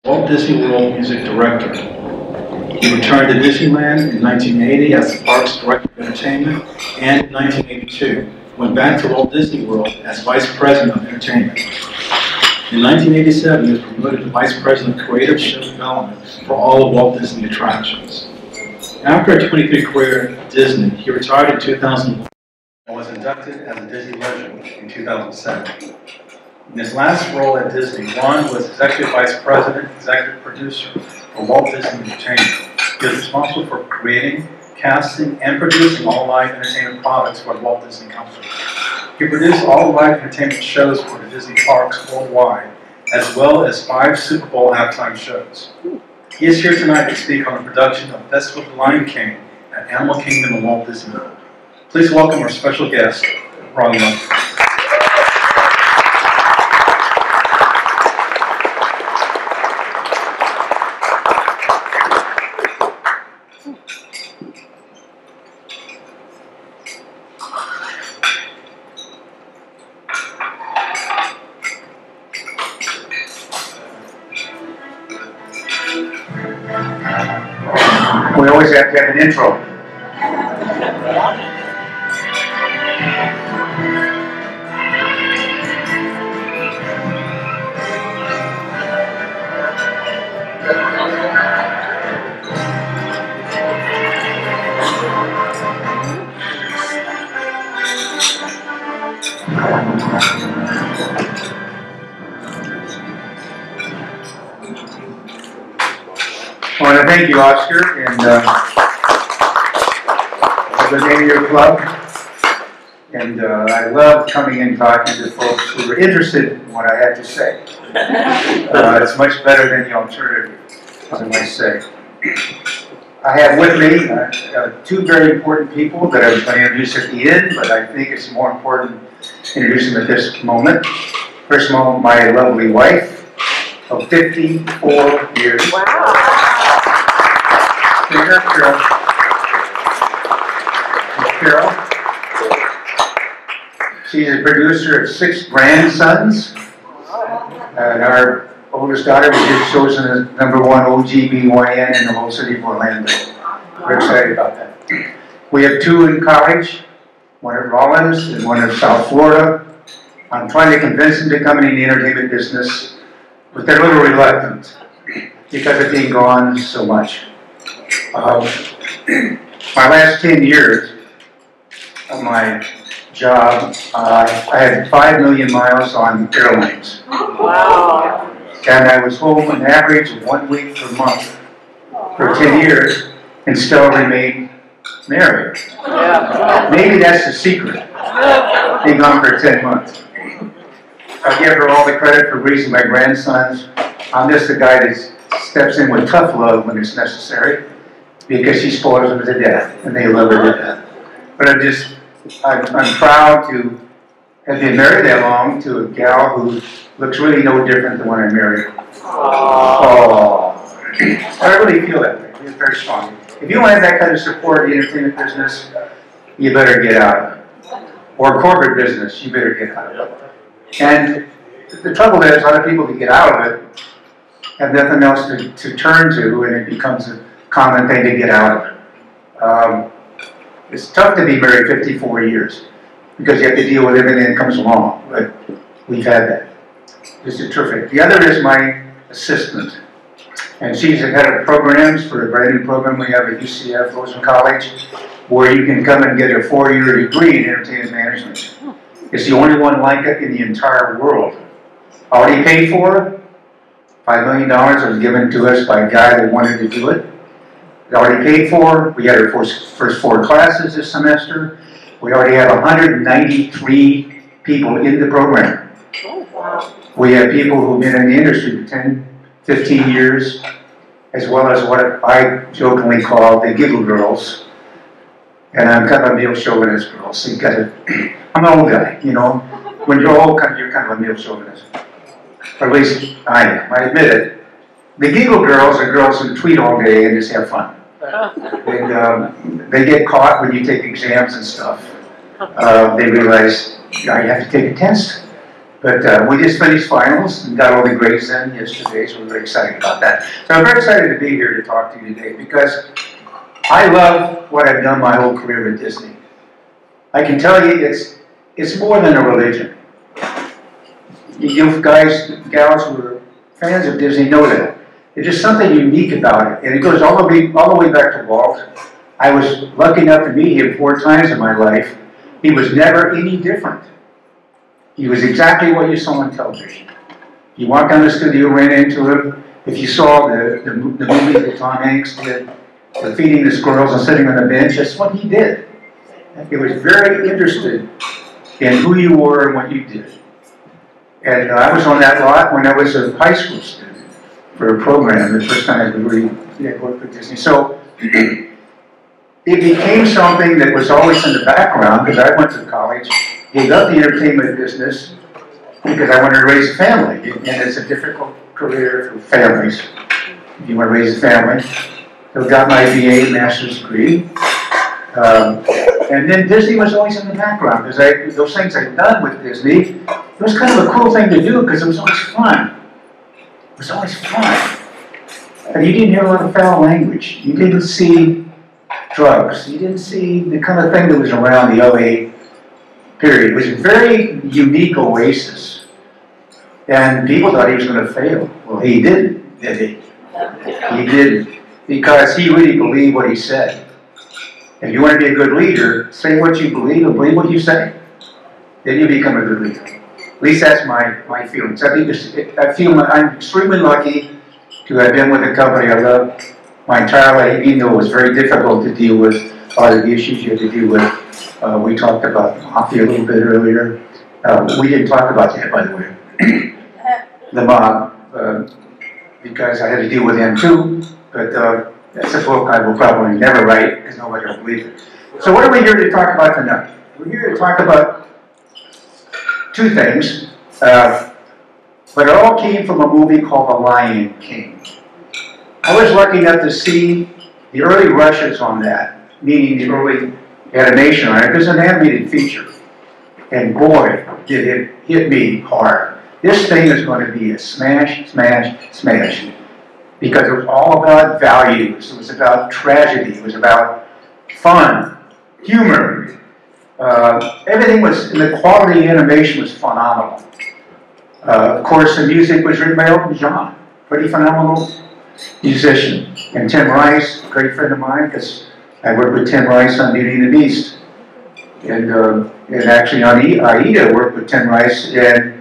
Walt Disney World Music Director. He returned to Disneyland in 1980 as the park's Director of Entertainment, and in 1982 went back to Walt Disney World as Vice President of Entertainment. In 1987, he was promoted to Vice President of Creative Show Development for all of Walt Disney attractions. After a 23-year career at Disney, he retired in 2001 and was inducted as a Disney Legend in 2007. In his last role at Disney, Ron was Executive Vice President, Executive Producer for Walt Disney Entertainment. He was responsible for creating, casting, and producing all live entertainment products for the Walt Disney Company. He produced all live entertainment shows for the Disney parks worldwide, as well as 5 Super Bowl halftime shows. He is here tonight to speak on the production of Festival of the Lion King at Animal Kingdom in Walt Disney World. Please welcome our special guest, Ron Lunt. We always have to have an intro. I want to thank you, Oscar, and for the name of your club. And I love coming in talking to folks who are interested in what I have to say. It's much better than the alternative, I might say. I have with me 2 very important people that I was going to introduce at the end, but I think it's more important to introduce them at this moment. First of all, my lovely wife of 54 years. Wow. Carol. She's a producer of 6 grandsons. And our oldest daughter was just chosen as #1 OGBYN in the whole city of Orlando. We're excited about that. We have 2 in college, one at Rollins and one at South Florida. I'm trying to convince them to come into the entertainment business, but they're a little reluctant because of being gone so much. My last 10 years of my job, I had 5 million miles on airlines. Wow. And I was home an average of 1 week per month for 10 years and still remained married. Yeah. Maybe that's the secret, being gone for 10 months. I give her all the credit for raising my grandsons. I'm just the guy that steps in with tough love when it's necessary, because she spoils them to death, and they love her to death. But I'm proud to have been married that long to a gal who looks really no different than when I married her. Oh, I really feel that way. It's very strong. If you don't have that kind of support in the entertainment business, you better get out of it. Or corporate business, you better get out of it. And the trouble is, a lot of people that get out of it have nothing else to turn to, and it becomes a common thing to get out of it. It's tough to be married 54 years because you have to deal with everything that comes along, but we've had that. This is terrific. The other is my assistant, and she's the head of programs for a brand new program we have at UCF, Rosen College, where you can come and get a 4-year degree in entertainment management. It's the only one like it in the entire world. Already paid for, $5 million was given to us by a guy that wanted to do it. Already paid for. We had our first 4 classes this semester. We already have 193 people in the program. We have people who've been in the industry for 10, 15 years, as well as what I jokingly call the giggle girls. And I'm kind of a male chauvinist girl, so you gotta, I'm an old guy, you know. When you're old, you're kind of a male chauvinist. Or at least I am, I admit it. The giggle girls are girls who tweet all day and just have fun. And they get caught when you take exams and stuff. They realize you have to take a test. But we just finished finals and got all the grades in yesterday, so we're very excited about that. So I'm very excited to be here to talk to you today because I love what I've done my whole career at Disney. I can tell you it's more than a religion. You guys, gals who are fans of Disney know that. There's just something unique about it, and it goes all the way back to Walt. I was lucky enough to meet him 4 times in my life. He was never any different. He was exactly what you saw on television. You walked down the studio, ran into him. If you saw the movie that Tom Hanks did, the feeding the squirrels and sitting on the bench, that's what he did. He was very interested in who you were and what you did. And I was on that lot when I was a high school student for a program, the first time I really worked with Disney. So it became something that was always in the background because I went to college, gave up the entertainment business because I wanted to raise a family. And it's a difficult career for families if you want to raise a family. So I got my BA, master's degree. And then Disney was always in the background because those things I'd done with Disney, it was kind of a cool thing to do because it was always fun. It was always fun. And you didn't hear a lot of foul language. You didn't see drugs. You didn't see the kind of thing that was around the LA period. It was a very unique oasis. And people thought he was going to fail. Well, he didn't, did he? He didn't. Because he really believed what he said. If you want to be a good leader, say what you believe and believe what you say. Then you become a good leader. At least that's my feelings. I feel I'm extremely lucky to have been with a company I love my entire life, even though it was very difficult to deal with a lot of the issues you had to deal with. We talked about mafia a little bit earlier. We didn't talk about that, by the way. The mob, because I had to deal with them too. But that's a book I will probably never write because nobody will believe it. So what are we here to talk about tonight? We're here to talk about 2 things, but it all came from a movie called The Lion King. I was lucky enough to see the early rushes on that, meaning the early animation on it, because it's an animated feature. And boy, did it hit me hard. This thing is going to be a smash, smash, smash. Because it was all about values, it was about tragedy, it was about fun, humor. Everything was, and the quality of animation was phenomenal. Of course, the music was written by Elton John, pretty phenomenal musician. And Tim Rice, a great friend of mine, because I worked with Tim Rice on Beauty and the Beast. And actually on Aida, I worked with Tim Rice and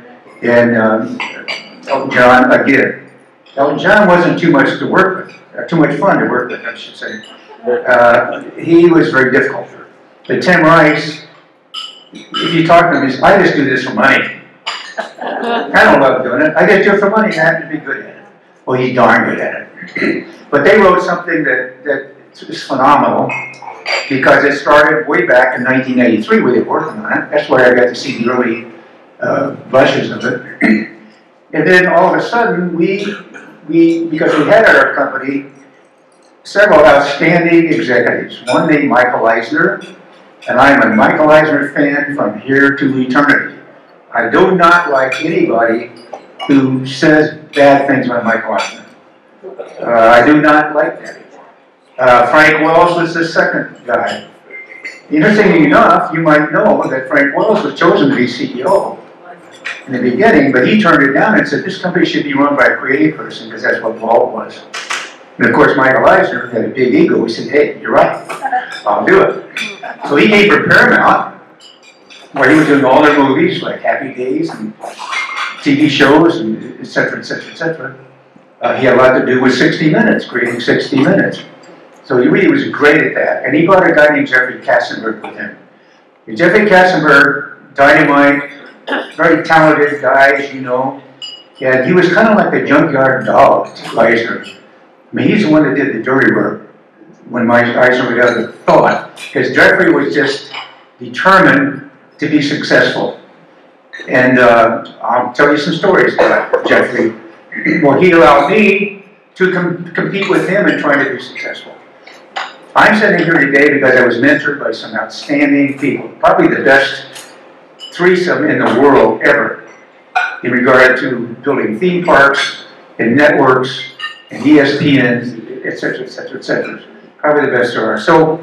Elton John again. Elton John wasn't too much to work with, too much fun to work with, I should say. He was very difficult. But Tim Rice, if you talk to him, he says, I just do this for money. I don't love doing it. I just do it for money and I have to be good at it. Well, he's darn good at it. But they wrote something that is phenomenal because it started way back in 1983 when they were working on it. That's where I got to see the early blushes of it. And then all of a sudden, because we had at our company several outstanding executives. One named Michael Eisner, and I'm a Michael Eisner fan from here to eternity. I do not like anybody who says bad things about Michael Eisner. I do not like that. Frank Wells was the second guy. Interestingly enough, you might know that Frank Wells was chosen to be CEO in the beginning, but he turned it down and said this company should be run by a creative person because that's what Walt was. And of course, Michael Eisner had a big ego. He said, hey, you're right, I'll do it. So he came from Paramount, where he was doing all their movies like Happy Days and TV shows, and et cetera, et cetera, et cetera. He had a lot to do with 60 Minutes, creating 60 Minutes. So he really was great at that. And he brought a guy named Jeffrey Katzenberg with him. And Jeffrey Katzenberg, dynamite, very talented guy, as you know. And he was kind of like a junkyard dog to Eisner. I mean, he's the one that did the dirty work when Eisner got the thought. Because Jeffrey was just determined to be successful. And I'll tell you some stories about Jeffrey. Well, he allowed me to compete with him and try to be successful. I'm sitting here today because I was mentored by some outstanding people, probably the best threesome in the world ever. in regard to building theme parks and networks and ESPNs, et cetera, et cetera, et cetera. Probably the best there are. So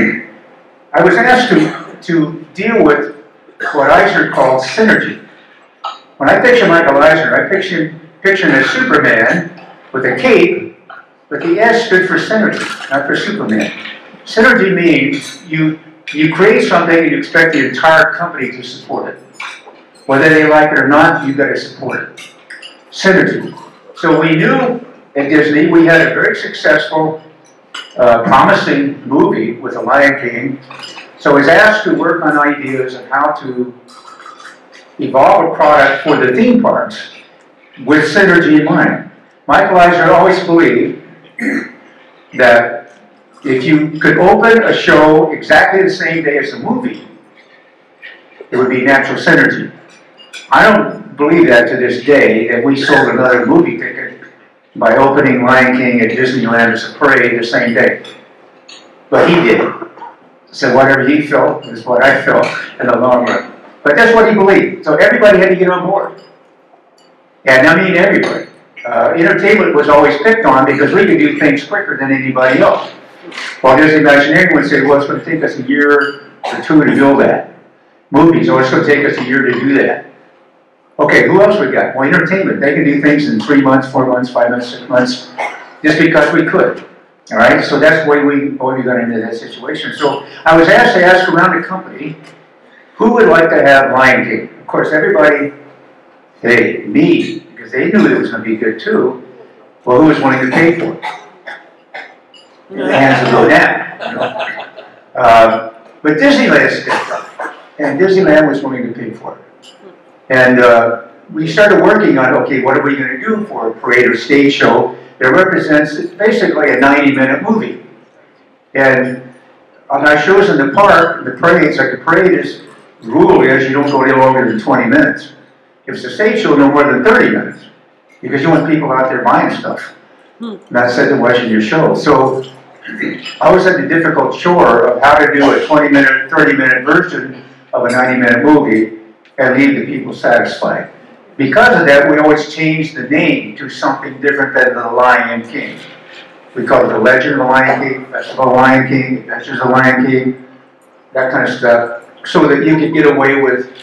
I was asked to deal with what Eisner called synergy. When I picture Michael Eisner, I picture him as Superman with a cape, but the S stood for synergy, not for Superman. Synergy means you create something and you expect the entire company to support it. Whether they like it or not, you've got to support it. Synergy. So we knew at Disney we had a very successful, promising movie with The Lion King. So I was asked to work on ideas of how to evolve a product for the theme parks with synergy in mind. Michael Eisner always believed that if you could open a show exactly the same day as the movie, it would be natural synergy. I don't believe that to this day, that we sold another movie ticket by opening Lion King at Disneyland as a parade the same day. But he did. So whatever he felt is what I felt in the long run. But that's what he believed. So everybody had to get on board. And I mean everybody. Entertainment was always picked on because we could do things quicker than anybody else. While Disney Imagineering would say, well, it's going to take us a year or two to build that. Movies, oh, it's going to take us a year to do that. Okay, who else we got? Well, entertainment. They can do things in 3 months, 4 months, 5 months, 6 months, just because we could. All right, so that's why we got into that situation. So I was asked to ask around the company, who would like to have Lion King? Of course, everybody, hey, me, because they knew it was going to be good too. Well, who was willing to pay for it? The hands would go down. You know? But Disneyland stepped up, and Disneyland was willing to pay for it. And we started working on, okay, what are we going to do for a parade or stage show that represents basically a 90-minute movie? And on our shows in the park, the parades, like the parade is rule is you don't go any longer than 20 minutes. If it's a stage show, no more than 30 minutes. Because you want people out there buying stuff, not sitting and watching your show. So I always had the difficult chore of how to do a 20-minute, 30-minute version of a 90-minute movie and leave the people satisfied. Because of that, we always changed the name to something different than The Lion King. We call it The Legend of the Lion King, Festival of the Lion King, Adventures of the Lion King, that kind of stuff, so that you could get away with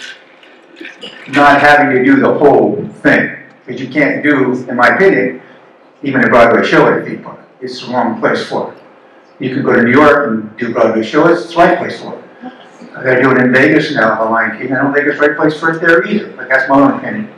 not having to do the whole thing. Because you can't do, in my opinion, even a Broadway show at a theme park. It's the wrong place for it. You could go to New York and do a Broadway show, it's the right place for it. They're doing it in Vegas now, The Lion King. I don't think it's the right place for it there either, but that's my own opinion.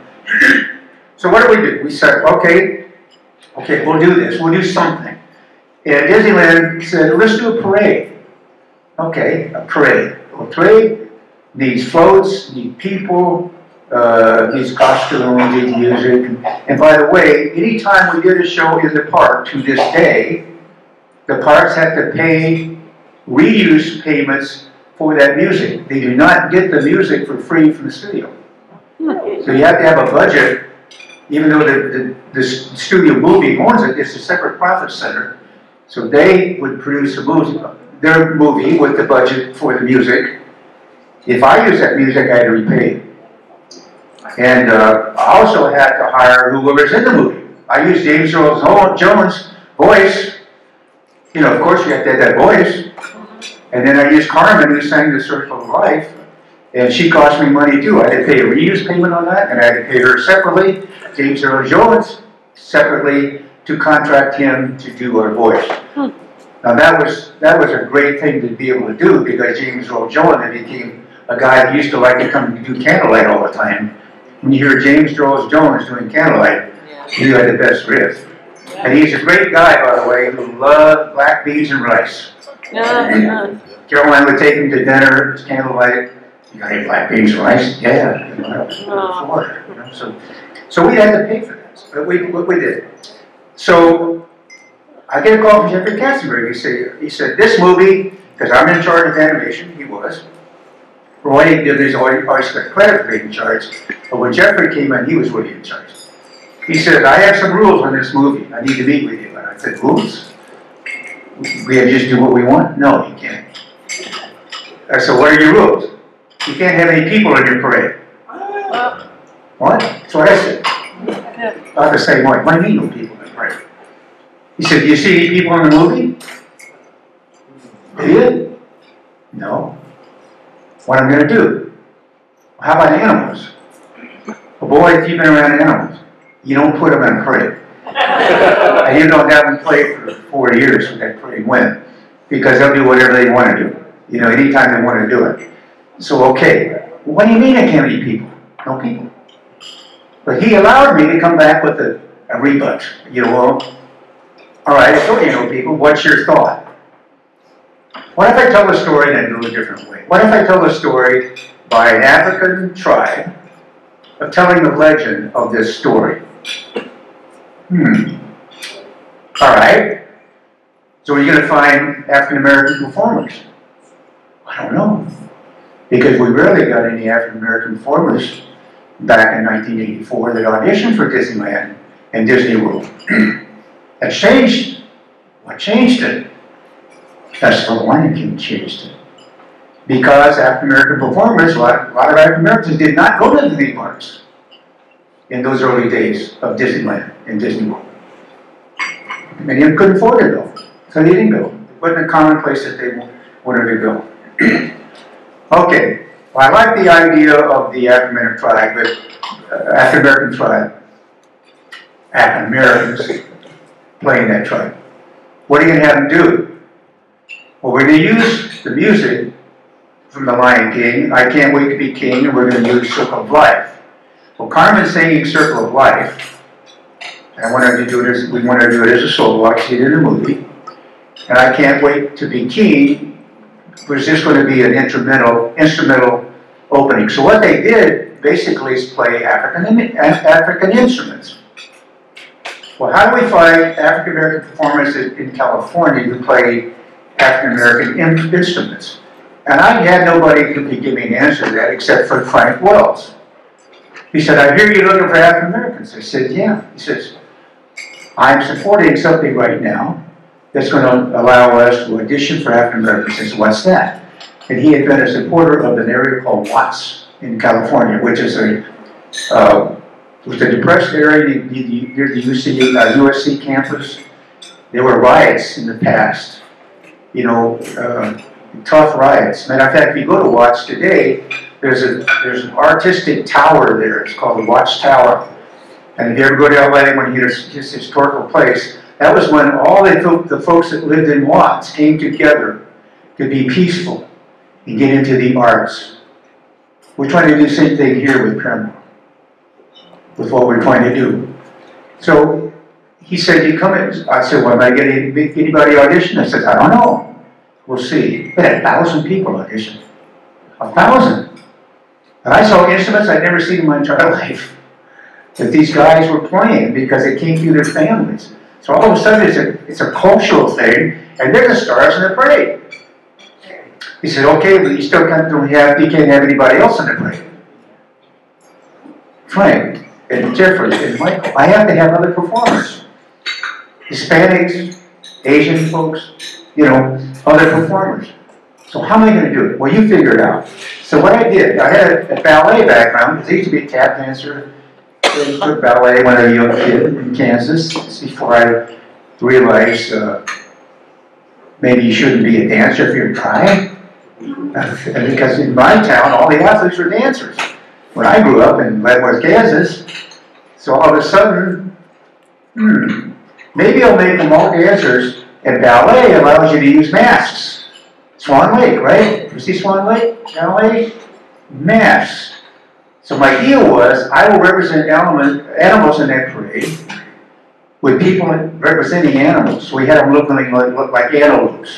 So what do? We said, okay, we'll do this. We'll do something. And Disneyland said, let's do a parade. Okay, a parade. A parade needs floats, needs people, needs costumes, needs music. And by the way, anytime we did a show in the park to this day, the parks have to pay reuse payments for that music. They do not get the music for free from the studio. So you have to have a budget, even though the studio movie owns it, it's a separate profit center. So they would produce a movie, their movie with the budget for the music. If I use that music, I had to repay it. And I also had to hire whoever's in the movie. I used James Earl Jones' voice. You know, of course you have to have that voice. And then I used Carmen, who sang The Circle of Life, and she cost me money too. I had to pay a reuse payment on that, and I had to pay her separately, James Earl Jones separately, to contract him to do our voice. Now that was a great thing to be able to do, because James Earl Jones became a guy that used to like to come and do Candlelight all the time. When you hear James Earl Jones doing Candlelight, you had the best riff. And he's a great guy, by the way, who loved black beans and rice. Caroline would take him to dinner, it's candlelight. You got any black beans and rice? Yeah. You know, so we had to pay for this, but we did. So I get a call from Jeffrey Katzenberg. He said, this movie, because I'm in charge of animation, he was. Roy did his always got credit for being in charge, but when Jeffrey came in, he was really in charge. He said, I have some rules on this movie. I need to meet with you. And I said, rules? We have to just do what we want? No, you can't. I said, what are your rules? You can't have any people in your parade. What? That's what I said. About the same way. What do you mean no people that pray? He said, do you see any people in the movie? Do you? No. What am I going to do? How about animals? Well, boy, if you've been around animals, you don't put them in a crate. And you don't have them play for 4 years with that crate when. Because they'll do whatever they want to do. You know, anytime they want to do it. So, okay. What do you mean I can't eat people? No people. But he allowed me to come back with a rebut. You know, well, all right, I told you no people. What's your thought? What if I tell a story and I do it a different way? What if I tell a story by an African tribe of telling the legend of this story? All right. So are you going to find African American performers? I don't know. Because we rarely got any African American performers back in 1984 that auditioned for Disneyland and Disney World. That changed. What changed it? That's the Lion King changed it. Because African American performers, a lot of African Americans did not go to the theme parks in those early days of Disneyland and Disney World. Many of them couldn't afford to go, so they didn't go. It wasn't a common place that they wanted to go. Okay, well, I like the idea of the African American tribe, but African American tribe, African Americans playing that tribe. What are you going to have them do? Well, we're going to use the music from the Lion King, I Can't Wait to Be King, and we're going to use Circle of Life. Well, Carmen's singing Circle of Life, and we wanted to do it as a solo, like she did in the movie. And I Can't Wait to Be King was just going to be an instrumental opening. So what they did basically is play African instruments. Well, how do we find African American performers in California who play African American instruments? And I had nobody who could give me an answer to that except for Frank Wells. He said, I hear you're looking for African Americans. I said, yeah. He says, I'm supporting something right now that's going to allow us to audition for African Americans. I said, what's that? And he had been a supporter of an area called Watts in California, which is a depressed area near the USC campus. There were riots in the past, you know, tough riots. Matter of fact, if you go to Watts today, there's an artistic tower there. It's called the Watts Tower. And if you ever go to LA when you get this historical place, that was when all the folks that lived in Watts came together to be peaceful and get into the arts. We're trying to do the same thing here with Paramount, with what we're trying to do. So he said, you come in. I said, well, am I getting anybody audition? I said, I don't know. We'll see. We had 1,000 people audition. 1,000. And I saw instruments I'd never seen in my entire life that these guys were playing because they came through their families. So all of a sudden it's a cultural thing, and they're the stars in the parade. He said, okay, but you still can't have anybody else in the parade. Frank and Jeffrey and Michael, I have to have other performers. Hispanics, Asian folks, you know, other performers. So how am I going to do it? Well, you figure it out. So what I did, I had a ballet background, because I used to be a tap dancer. I took ballet when I was a young kid in Kansas, before I realized maybe you shouldn't be a dancer if you're trying. Because in my town, all the athletes were dancers. When I grew up in Leavenworth, Kansas, so all of a sudden, maybe I'll make them all dancers, and ballet allows you to use masks. Swan Lake, right? You see Swan Lake? Ballet? Masks. So my deal was, I will represent animals in that parade with people representing animals. So we had them look like antelopes,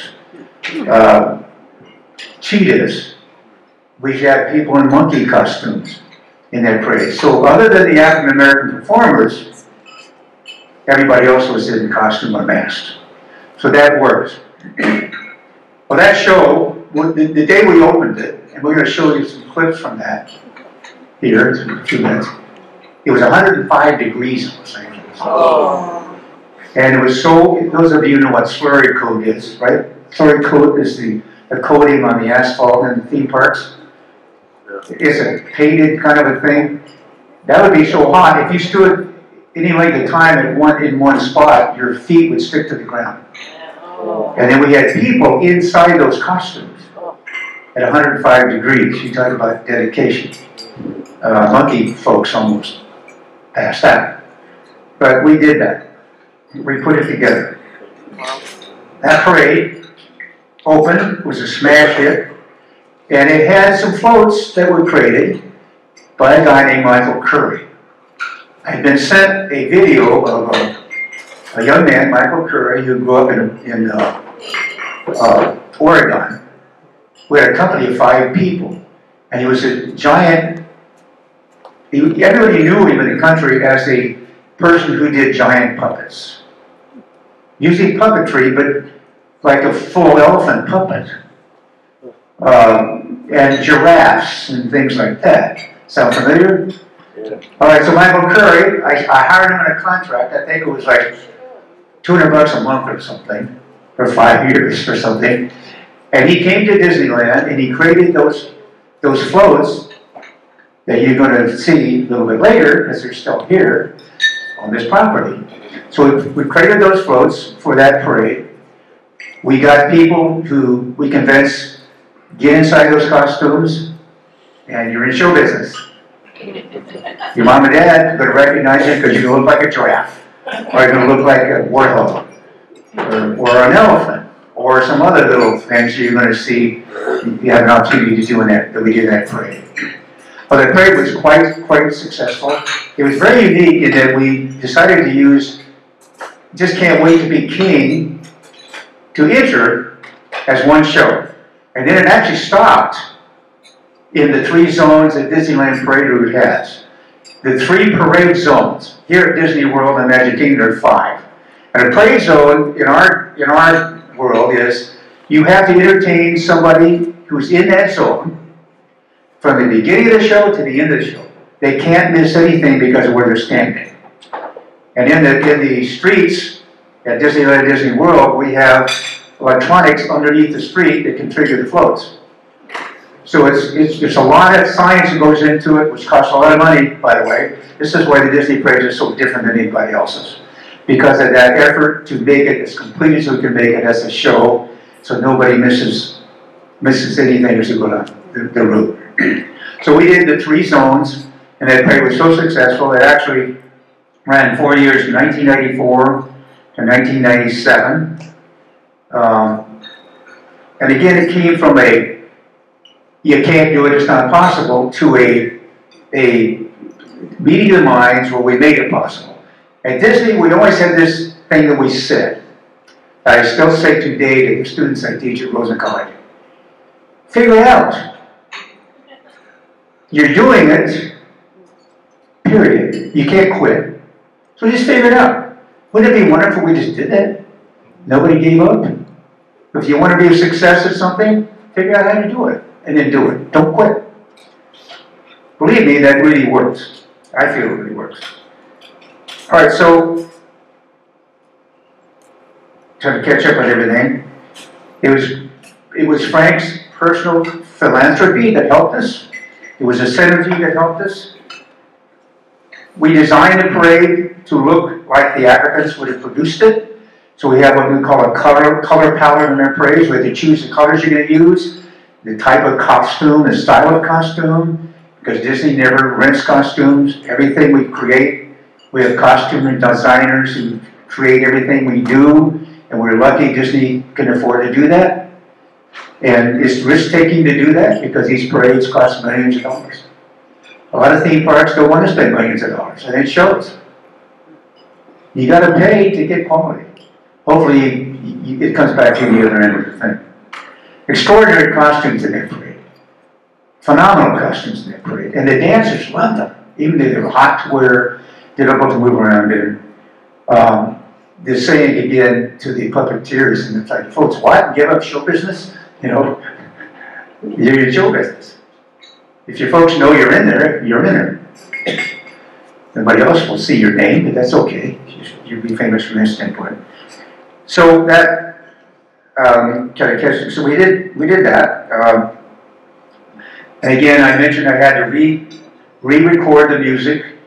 cheetahs. We had people in monkey costumes in that parade. So other than the African American performers, everybody else was in costume or masked. So that works. Well, that show, the day we opened it, and we're going to show you some clips from that here in a few minutes. It was 105 degrees in Los Angeles. Oh. And it was so, those of you know what slurry coat is, right? Slurry coat is the coating on the asphalt in the theme parks. It's a painted kind of a thing. That would be so hot. If you stood any length of time in one spot, your feet would stick to the ground. And then we had people inside those costumes at 105 degrees. You talk about dedication. Monkey folks almost passed out. But we did that. We put it together. That parade opened, was a smash hit, and it had some floats that were created by a guy named Michael Curry. I had been sent a video of a young man, Michael Curry, who grew up in Oregon, who had a company of 5 people. And he was a giant, everybody knew him in the country as a person who did giant puppets. Usually puppetry, but like a full elephant puppet. And giraffes and things like that. Sound familiar? Yeah. All right, so Michael Curry, I hired him on a contract. I think it was like $200 a month or something, for 5 years or something. And he came to Disneyland and he created those floats that you're going to see a little bit later, because they're still here on this property. So we created those floats for that parade. We got people who we convinced get inside those costumes, and you're in show business. Your mom and dad are going to recognize you because you're going to look like a giraffe, or you're going to look like a warthog, or an elephant, or some other little things you're going to see. You have an opportunity to do in that we did in that parade. Well, the parade was quite successful. It was very unique in that we decided to use Just Can't Wait to Be King to enter as one show. And then it actually stopped in the 3 zones that Disneyland Parade Route has. The 3 parade zones. Here at Disney World and Magic Kingdom, there are 5. And a parade zone in our world is you have to entertain somebody who's in that zone from the beginning of the show to the end of the show. They can't miss anything because of where they're standing. And in the streets at Disneyland and Disney World, we have electronics underneath the street that can trigger the floats. So it's a lot of science that goes into it, which costs a lot of money, by the way. This is why the Disney parade is so different than anybody else's. Because of that effort to make it as complete as we can make it as a show, so nobody misses anything as we go down the route. So we did the 3 zones, and that parade was so successful, it actually ran 4 years, from 1994 to 1997. And again, it came from you can't do it, it's not possible, to a meeting of minds where we made it possible. At Disney, we always had this thing that we said, that I still say today to the students I teach at Rosen College. Figure it out. You're doing it, period. You can't quit. So just figure it out. Wouldn't it be wonderful if we just did that? Nobody gave up. If you want to be a success at something, figure out how to do it, and then do it. Don't quit. Believe me, that really works. I feel it really works. All right, so trying to catch up on everything. It was Frank's personal philanthropy that helped us. It was a synergy that helped us. We designed the parade to look like the Africans would have produced it. So we have what we call a color palette in our parades. We have to choose the colors you're going to use, the type of costume, the style of costume, because Disney never rents costumes. Everything we create, we have costume designers who create everything we do, and we're lucky Disney can afford to do that. And it's risk-taking to do that because these parades cost millions of dollars. A lot of theme parks don't want to spend millions of dollars, and it shows. You got to pay to get quality. Hopefully, it comes back to the other end of the thing. Extraordinary costumes in that parade. Phenomenal costumes in that parade. And the dancers loved them. Even though they were hot to wear, difficult to move around in. The saying again to the puppeteers, and it's like, folks, what? Give up show business? You know, you're in show business. If your folks know you're in there, you're in there. Nobody else will see your name, but that's okay. You'll be famous from this standpoint. So that so we did that. And again, I mentioned I had to re-record the music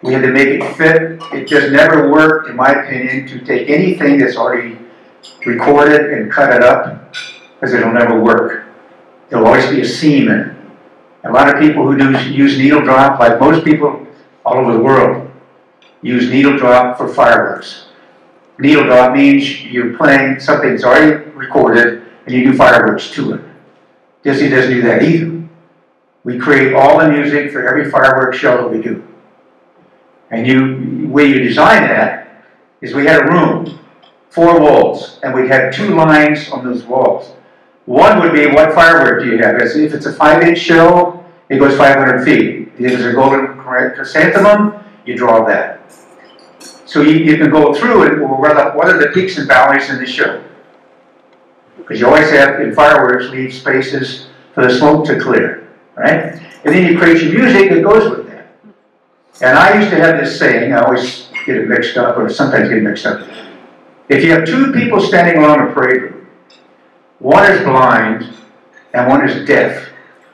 We had to make it fit. It just never worked, in my opinion, to take anything that's already recorded and cut it up, because it'll never work. There'll always be a seam in it. A lot of people who use needle drop, like most people all over the world, use needle drop for fireworks. Needle drop means you're playing something that's already recorded and you do fireworks to it. Disney doesn't do that either. We create all the music for every fireworks show that we do. And the way you design that is we had a room, 4 walls, and we had 2 lines on those walls. One would be, what firework do you have? If it's a 5-inch show, it goes 500 feet. If it's a golden chrysanthemum, you draw that. So you can go through it, what are the peaks and valleys in the show? Because you always have, in fireworks, leave spaces for the smoke to clear, right? And then you create your music that goes with that. And I used to have this saying, I always get it mixed up, or sometimes get it mixed up. If you have 2 people standing along a parade route, one is blind and one is deaf,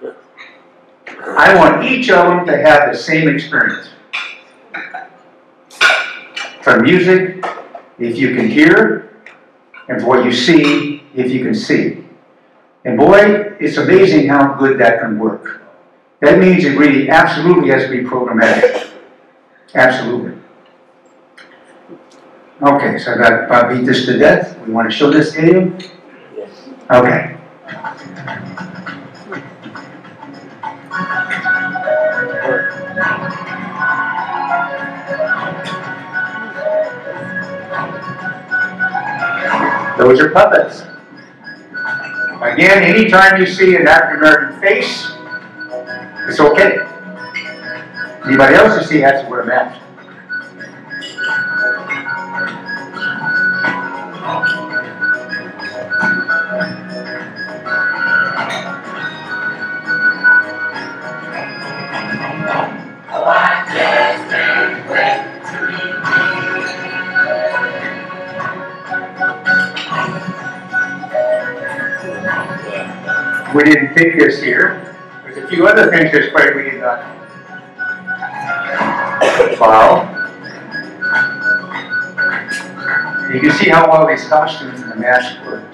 I want each of them to have the same experience. For music, if you can hear, and for what you see, if you can see. And boy, it's amazing how good that can work. That means it really absolutely has to be programmatic. Absolutely. Okay, so I've got beat this to death. We want to show this video? Okay. Those are puppets. Again, anytime you see an African American face, it's okay. Anybody else you see has to wear a mask. We didn't pick this here. There's a few other things this way we did not file. You can see how well these costumes and the masks work.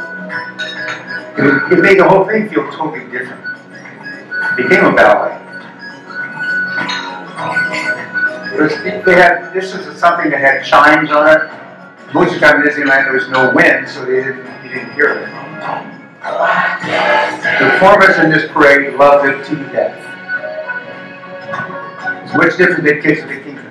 It made the whole thing feel totally different. It became a ballet. This was something that had chimes on it. Most of the time in Disneyland there was no wind, so you didn't hear it. The performers in this parade loved it to death. It's much different than Kids of the Kingdom.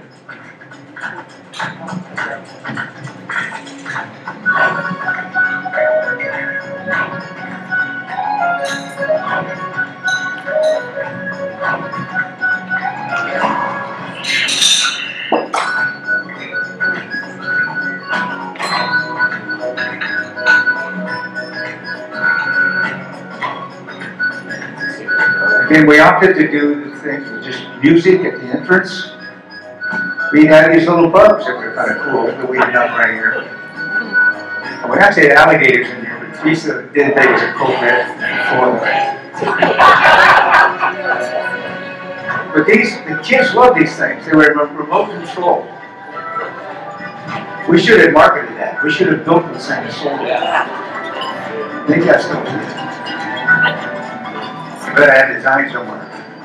Again, we opted to do the things with just music at the entrance. We had these little bugs that were kind of cool that we did not right here. And we actually had alligators in here, but Teresa didn't think it was appropriate for them. But the kids love these things. They were remote control. We should have marketed that. We should have built this thing and sold it. Maybe that's still true. But I had design somewhere.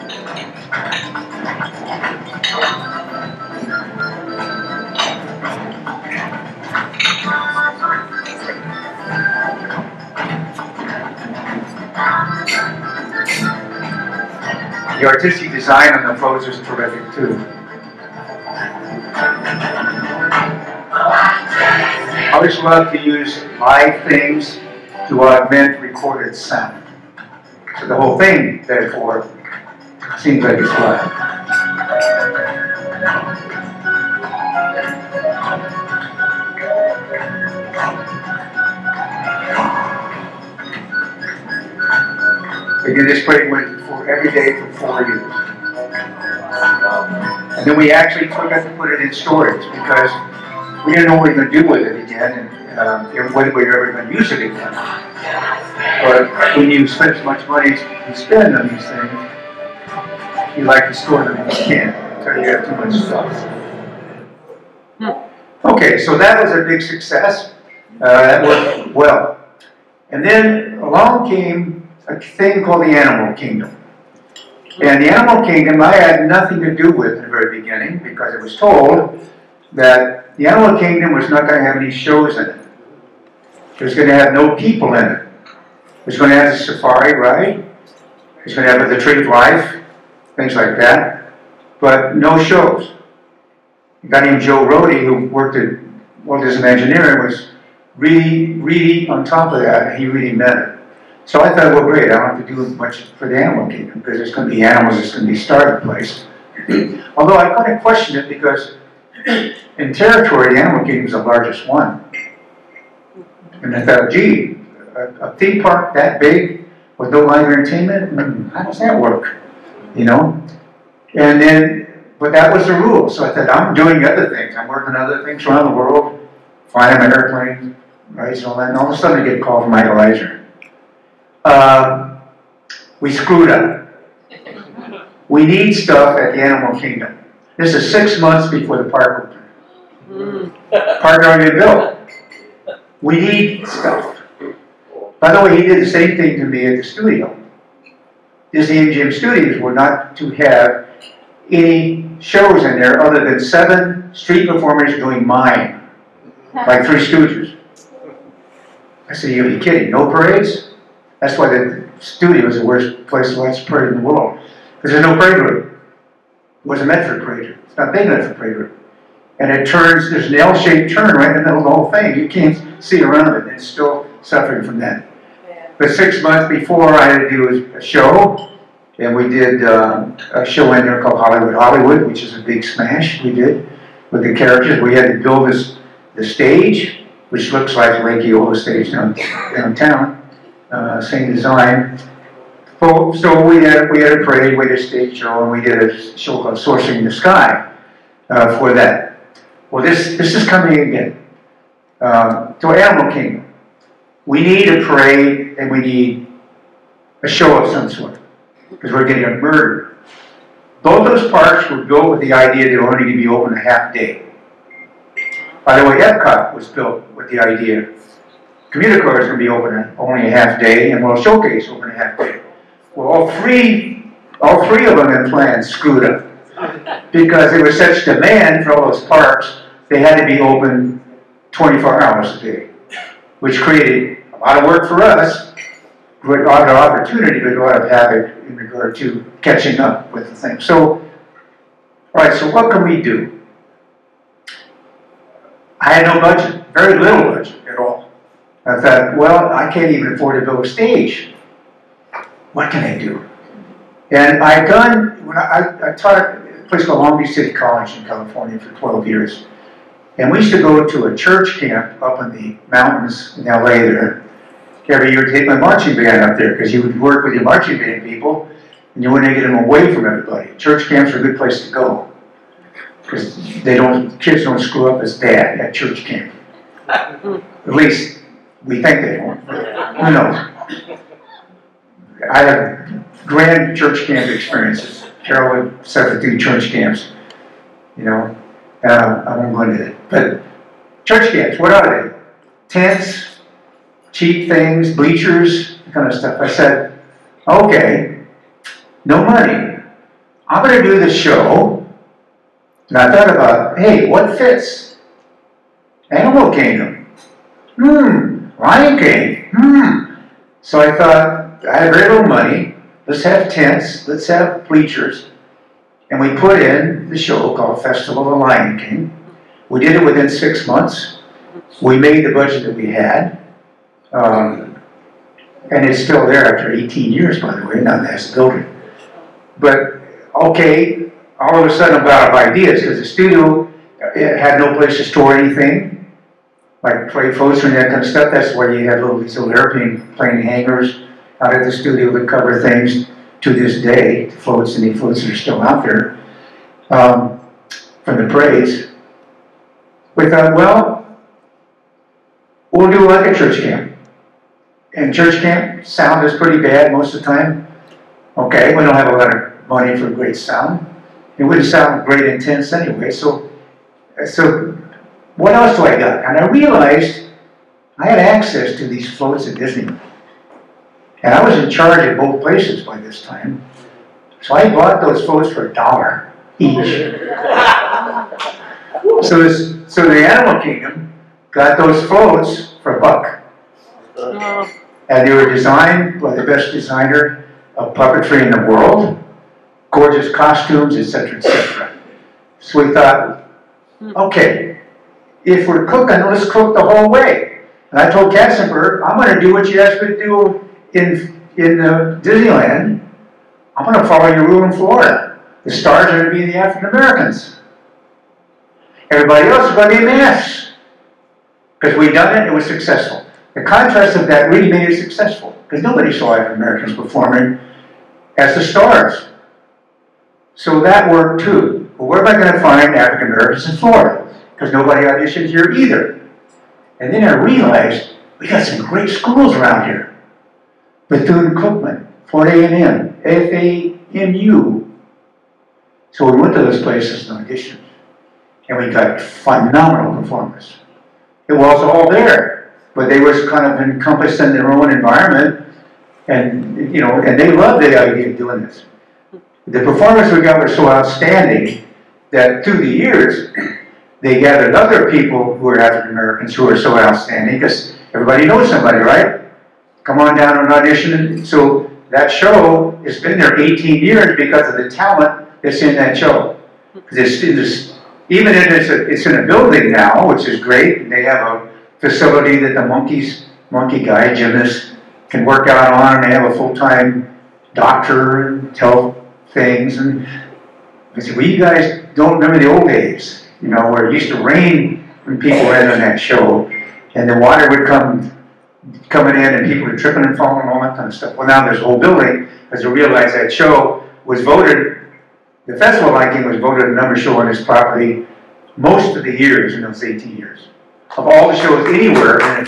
The artistic design on the photos is terrific too. I always love to use live things to augment recorded sound. So the whole thing, therefore, seems like it's live. We did this parade for every day for 4 years. And then we actually took it and put it in storage because we didn't know what we were going to do with it again and whether we were ever going to use it again. But when you spend as much money as you spend on these things, you like to store them if you can. until you have too much stuff. Okay, so that was a big success. That worked well. And then along came a thing called the Animal Kingdom. And the Animal Kingdom I had nothing to do with in the very beginning, because it was told that the Animal Kingdom was not going to have any shows in it. It was going to have no people in it. It was going to have the safari ride. It was going to have the Tree of Life, things like that, but no shows. A guy named Joe Rohde, who worked at Walt Disney Imagineering, was really on top of that, and he really meant it. So I thought, well, great, I don't have to do much for the Animal Kingdom, because there's going to be animals, it's going to be starting place. Although I kind of questioned it, because in territory, the Animal Kingdom is the largest one. And I thought, gee, a theme park that big with no live entertainment, how does that work? You know? And then, but that was the rule. So I thought, I'm doing other things. I'm working on other things around the world, flying an airplane, right, and all that. And all of a sudden I get a call from Michael Eisner. We screwed up. We need stuff at the Animal Kingdom. This is 6 months before the park opened. Park already been built. We need stuff. By the way, he did the same thing to me at the studio. Disney MGM Studios were not to have any shows in there other than 7 street performers doing mime, like Three Stooges. I said, you'll be kidding, no parades? That's why the studio is the worst place to watch a parade in the world. Because there's no parade route. It wasn't meant for a parade route. It's not big enough for a parade route. And it turns, there's an L-shaped turn right in the middle of the whole thing. You can't see around it. It's still suffering from that. But 6 months before, I had to do a show. And we did a show in there called Hollywood, which is a big smash we did with the characters. We had to build the stage, which looks like Lake Eola stage downtown. Same design. So we had a parade, we had a stage show, and we did a show called Sourcing the Sky for that. Well, this is coming again. To Animal Kingdom. We need a parade and we need a show of some sort, because we're getting murdered. Both those parks were built with the idea they were only going to be open a half day. By the way, Epcot was built with the idea Communicore is going to be open only a half day, and World Showcase open a half day. Well, all three of them in plans screwed up, because there was such demand for all those parks, they had to be open 24 hours a day, which created a lot of work for us, a lot of opportunity, but a lot of havoc in regard to catching up with the thing. So, all right, so what can we do? I had no budget, very little budget at all. I thought, well, I can't even afford to build a stage. What can I do? And I taught at a place called Long Beach City College in California for 12 years. And we used to go to a church camp up in the mountains in LA there. Every year to take my marching band up there, because you would work with your marching band people and you wouldn't get them away from everybody. Church camps are a good place to go, because kids don't screw up as bad at church camp. At least we think they don't. Who knows? I have grand church camp experiences. Carol would suffer through church camps, you know. I won't go into it. But church camps, what are they? Tents, cheap things, bleachers, that kind of stuff. I said, okay, no money. I'm going to do the show. And I thought about, hey, what fits? Animal Kingdom. Lion King. So I thought, I have very little money. Let's have tents. Let's have bleachers. And we put in the show called Festival of the Lion King. We did it within 6 months. We made the budget that we had. And it's still there after 18 years, by the way, not that's the building. But, okay, all of a sudden I'm out of ideas, because the studio had no place to store anything, like play floats and that kind of stuff. That's why you have these little airplane hangars out at the studio that cover things to this day. The floats, and the floats that are still out there from the parades. We thought, well, we'll do like a church camp. And church camp sound is pretty bad most of the time. Okay, we don't have a lot of money for great sound. It wouldn't sound great intense anyway. So what else do I got? And I realized I had access to these floats at Disneyland. And I was in charge of both places by this time. So I bought those floats for $1 each. So the Animal Kingdom got those floats for $1. And they were designed by the best designer of puppetry in the world. Gorgeous costumes, etc., etc. So we thought, okay, if we're cooking, let's cook the whole way. And I told Katzenberg, I'm going to do what you asked me to do in Disneyland. I'm going to follow your rule in Florida. The stars are going to be the African Americans. Everybody else is going to be a mess. Because we'd done it, it was successful. The contrast of that really made it successful. Because nobody saw African Americans performing as the stars. So that worked too. But where am I going to find African Americans in Florida? Because nobody auditioned here either. And then I realized we got some great schools around here. Bethune-Cookman, Fort A&M, FAMU. So we went to those places and auditioned. And we got phenomenal performers. It was all there, but they were kind of encompassed in their own environment. And, you know, and they loved the idea of doing this. The performers we got were so outstanding that through the years, they gathered other people who were African Americans who were so outstanding, because everybody knows somebody, right? Come on down and audition. So that show has been there 18 years because of the talent that's in that show. Even if it's in a building now, which is great, and they have a facility that the monkey guy, gymnast, can work out on, and they have a full-time doctor and tell things. And I said, well, you guys don't remember the old days, you know, where it used to rain when people were in on that show, and the water would coming in, and people were tripping and falling and all that kind of stuff. Well, now there's a whole building, because they realized that show was voted, the Festival of Lion King was voted a number show on this property most of the years in those 18 years. Of all the shows anywhere, and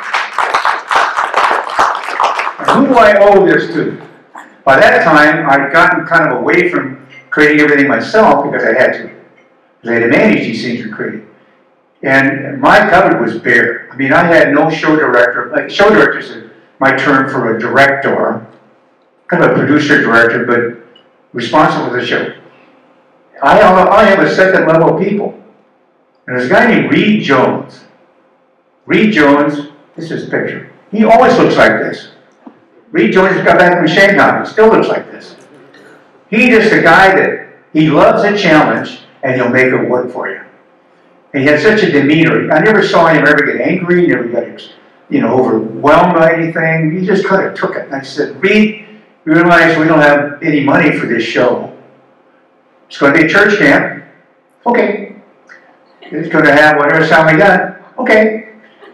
who do I owe this to? By that time, I'd gotten kind of away from creating everything myself because I had to. Because I had to manage these things we created. And my cupboard was bare. I mean, I had no show director. Like, show director is my term for a director, kind of a producer-director, but responsible for the show. I have a second level of people. And there's a guy named Reed Jones. Reed Jones, this is a picture. He always looks like this. Reed Jones got back from Shanghai. He still looks like this. He's just a guy that he loves a challenge, and he'll make it work for you. And he had such a demeanor. I never saw him ever get angry, never got, you know, overwhelmed by anything. He just kind of took it. And I said, Reed, we realize we don't have any money for this show. It's going to be a church camp. Okay. It's going to have whatever sound we got. Okay.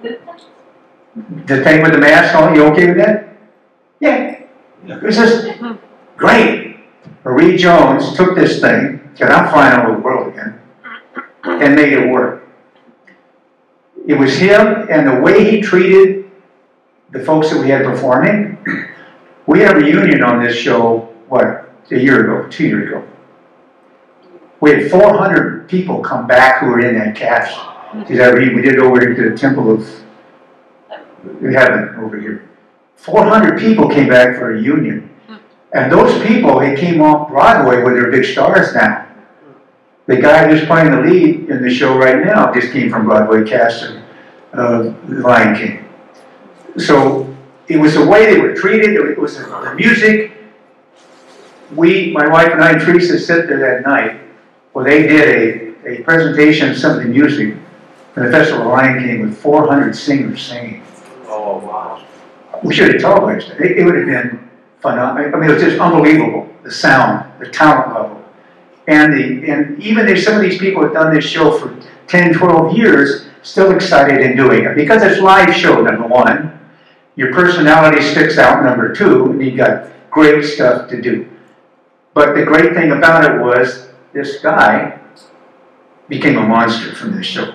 The thing with the mask on, you okay with that? Yeah. It was just great. Reed Jones took this thing, because I'm flying all over the world again, and made it work. It was him and the way he treated the folks that we had performing. We had a reunion on this show, what, a year ago, 2 years ago. We had 400 people come back who were in that cast. We did over to the Temple of Heaven over here. 400 people came back for a reunion. And those people, they came off Broadway where they're big stars now. The guy who's playing the lead in the show right now just came from Broadway cast of The Lion King. So it was the way they were treated, it was the music. My wife and I and Teresa sat there that night where they did a presentation of some of the music for the Festival of Lion King with 400 singers singing. Oh, wow. We should have televised it. It would have been phenomenal. I mean, it was just unbelievable, the sound, the talent level. And even if some of these people have done this show for 10, 12 years, still excited in doing it. Because it's live show, number one. Your personality sticks out, number two, and you've got great stuff to do. But the great thing about it was, this guy became a monster from this show.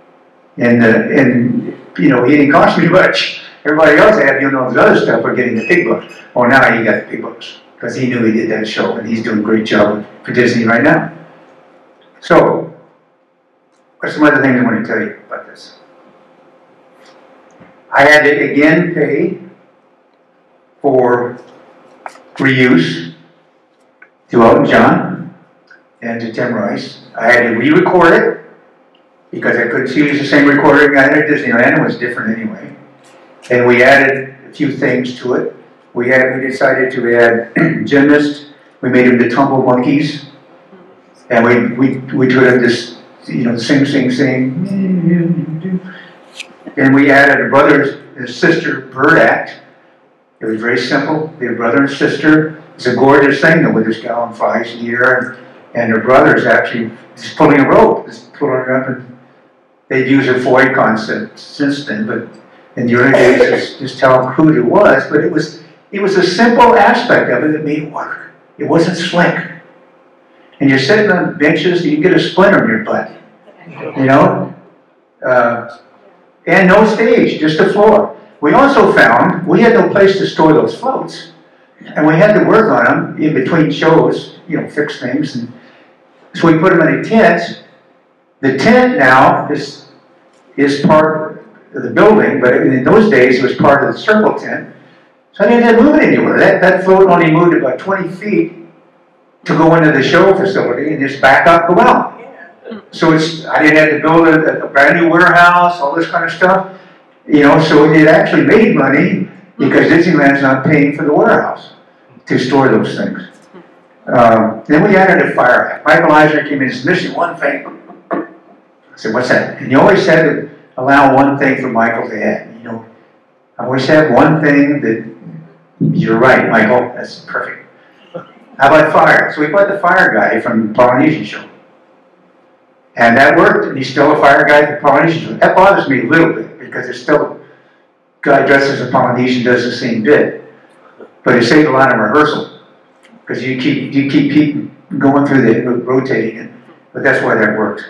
And you know, he didn't cost me much. Everybody else had, you know, this other stuff for getting the big bucks. Well, now he got the big bucks because he knew he did that show, and he's doing a great job for Disney right now. So, what's some other things I want to tell you about this? I had to again pay for reuse to Elton John and to Tim Rice. I had to re-record it because I couldn't use the same recording I had at Disneyland. It was different anyway. And we added a few things to it. We decided to add gymnasts. We made them the tumble monkeys. And we took up this, sing. And we added a brother and sister bird act. It was very simple. They were brother and sister. It's a gorgeous thing though, with this gal on flies in the air, and her brother is actually just pulling a rope, just pulling her up, and they've used a Floyd concept since then, but in the early days, it's just how crude it was, but it was a simple aspect of it that made it work. It wasn't slick. And you're sitting on benches, and you get a splinter in your butt, and no stage, just a floor. We also found we had no place to store those floats, and we had to work on them in between shows, fix things. And so we put them in a tent. The tent now is part of the building, but in those days it was part of the circle tent. So I didn't have to move it anywhere. That float only moved about 20 feet to go into the show facility and just back up, go out. So I didn't have to build a brand new warehouse, all this kind of stuff. So it actually made money because Disneyland's not paying for the warehouse to store those things. Then we added a fire act. Michael Eisner came in and said, "Missing one thing." I said, "What's that?" And you always said to allow one thing for Michael to add. I always have one thing that, you're right, Michael, that's perfect. How about fire? So we brought the fire guy from the Polynesian show. And that worked, and he's still a fire guy at the Polynesian show. That bothers me a little bit, because it's still a guy dressed as a Polynesian does the same bit. But it saved a lot of rehearsal, because you keep going through the rotating it. But that's why that works.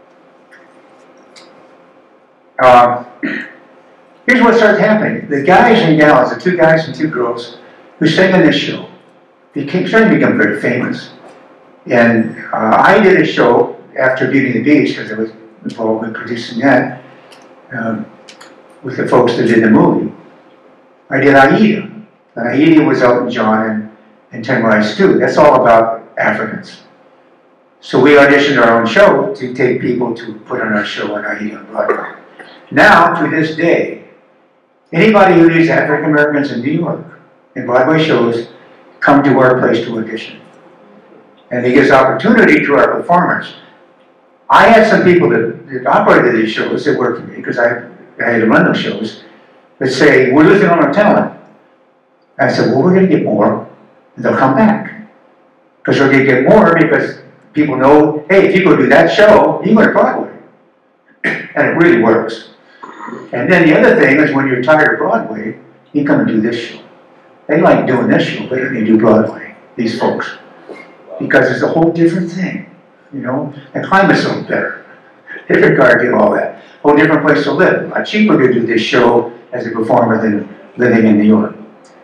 Here's what started happening. The guys and gals, the two guys and two girls who sang in this show, started to become very famous. And I did a show after Beauty and the Beast, because I was involved in producing that, with the folks that did the movie. I did Aida. And Aida was Elton John and Tim Rice too. That's all about Africans. So we auditioned our own show to take people to put on our show on Aida on Broadway. Now, to this day, anybody who is African Americans in New York in Broadway shows come to our place to audition. And it gives opportunity to our performers. I had some people that operated these shows that worked for me, because I had to run those shows, that say, "We're losing on our talent." I said, "Well, we're going to get more, and they'll come back." Because we're going to get more because people know, hey, if you go do that show, you go to Broadway. And it really works. And then the other thing is, when you're tired of Broadway, you come and do this show. They like doing this show better than they do Broadway, these folks. Because it's a whole different thing, The climate's a little better. Different car, all that. Whole different place to live. A lot cheaper to do this show as a performer than living in New York.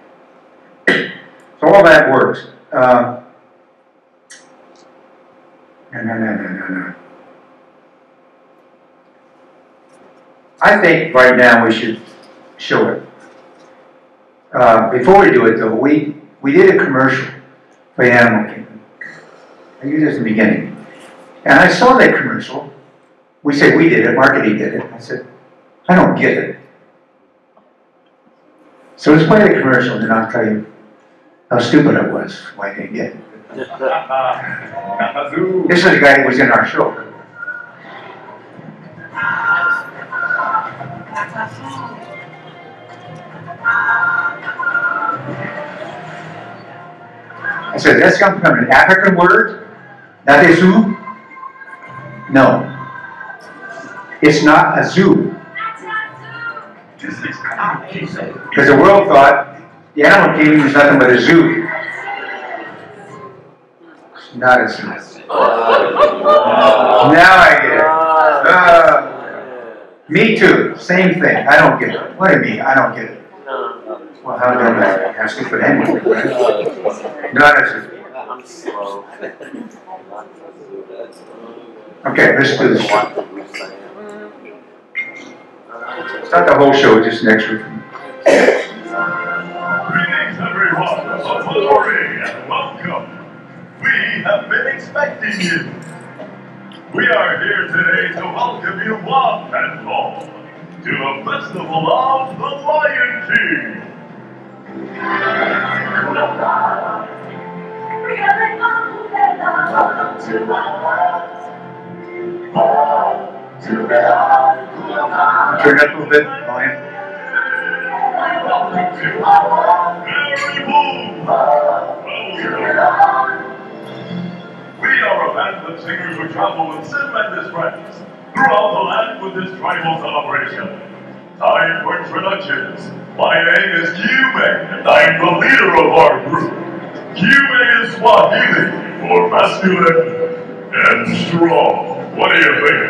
So all that works. No. I think right now we should show it. Before we do it though, we did a commercial for Animal Kingdom. I used this in the beginning. And I saw that commercial. We said we did it, marketing did it. I said, I don't get it. So let's play the commercial and then I'll tell you how stupid I was, why I didn't get it. This is the guy who was in our show. I said, that's come from an African word? That is zoo? No. It's not a zoo. Because the world thought the Animal Kingdom is nothing but a zoo. It's not a zoo. Now I get it. Me too. Same thing. I don't get it. What do you mean? I don't get it. Well, how dumb is that? Have stupid anyway, right? Not a zoo. I'm slow. Okay, let's do this one. It's not the whole show, just an extra. Greetings, everyone. Glory and welcome. We have been expecting you. We are here today to welcome you one and all to the Festival of the Lion King. Turn it up a little bit, volume. Very bold. We are a band of singers who travel with Simba and his friends throughout the land with this tribal celebration. Time for introductions. My name is Kiume, and I'm the leader of our group. Kiume is Swahili for masculine and strong. What do you think?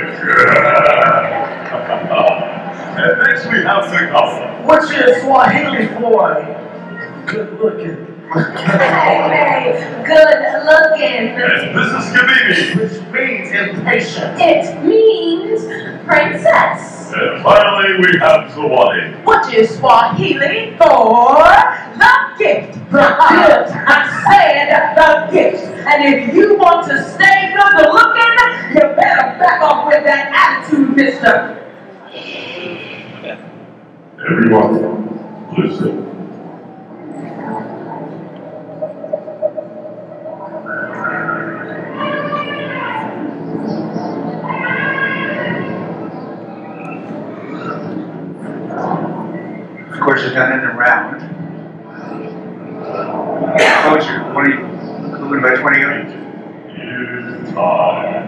And next we have Nagala. What's your Swahili for? Good looking. Hey, good looking. And this is Kabini. Which means impatient. It means princess. And finally we have Zawadi. What is Swahili for? The gift. The gift. I said the gift. And if you want to stay good looking, you better back off with that attitude, mister. Everyone, listen. Of course, it's done in the round. Closer. What are you moving by 20 yards? It is time.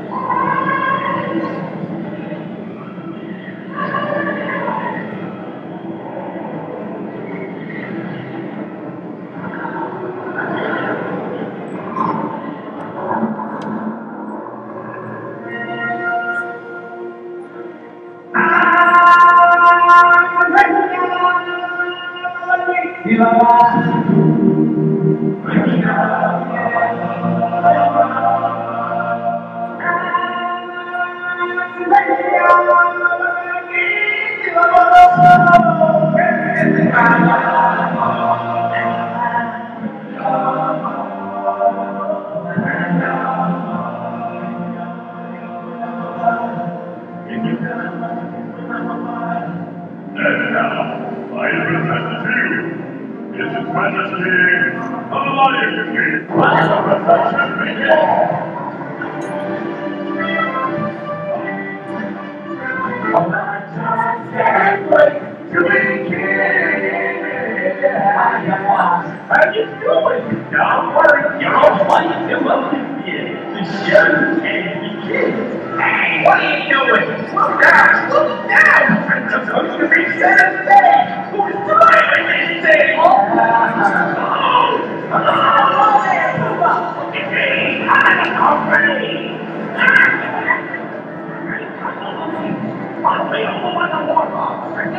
And now, I present to you His Majesty, the Lion King. Let the procession begin. How you doing? Don't worry, you're all playing too well. The show can begin. Hey, what are you doing? Slow down, slow down. I'm supposed to be setting there. Who's driving this thing? Oh, I'm ready. I'll be all on the warm-up.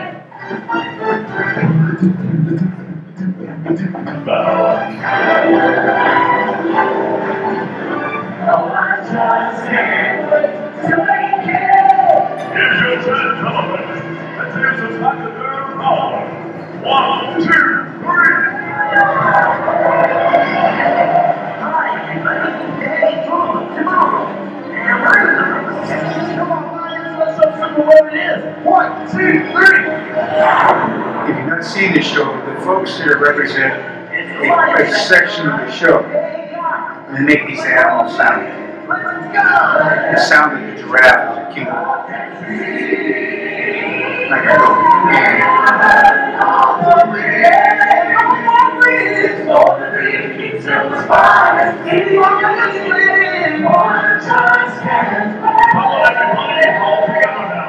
Here's your turn, gentlemen. Let's hear some time to do now. 1, 2, 3. Hi, everybody. Hey, tomorrow. And come on, Lions, let's show Simba where it is. 1, 2, 3. If you've not seen the show, the folks here represent a section of the show. And they make these animals sound. The sound of the giraffe is a key. Like I go. Come on, everybody, all together now.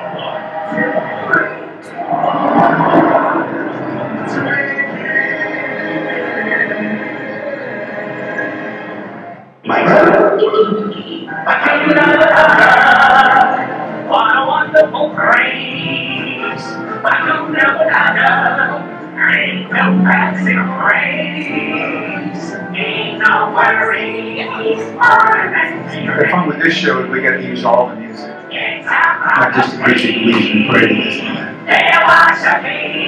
1, 2, 3. What a wonderful praise. I don't know what I know. I ain't no passing praise. Ain't no worry. The fun with this show is we get to use all the music. Not just the Richard Gleason and pray to this and that. There was a